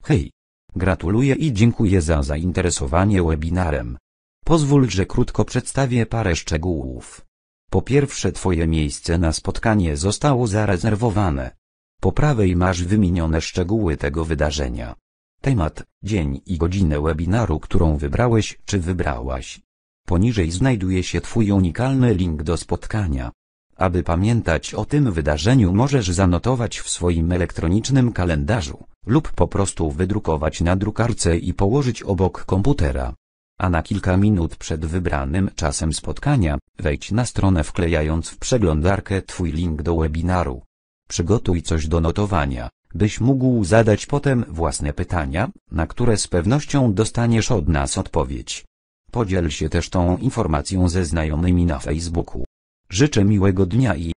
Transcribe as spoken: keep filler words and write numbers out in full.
Hej! Gratuluję i dziękuję za zainteresowanie webinarem. Pozwól, że krótko przedstawię parę szczegółów. Po pierwsze, twoje miejsce na spotkanie zostało zarezerwowane. Po prawej masz wymienione szczegóły tego wydarzenia. Temat, dzień i godzinę webinaru, którą wybrałeś czy wybrałaś. Poniżej znajduje się twój unikalny link do spotkania. Aby pamiętać o tym wydarzeniu, możesz zanotować w swoim elektronicznym kalendarzu, lub po prostu wydrukować na drukarce i położyć obok komputera. A na kilka minut przed wybranym czasem spotkania, wejdź na stronę, wklejając w przeglądarkę twój link do webinaru. Przygotuj coś do notowania, byś mógł zadać potem własne pytania, na które z pewnością dostaniesz od nas odpowiedź. Podziel się też tą informacją ze znajomymi na Facebooku. Życzę miłego dnia i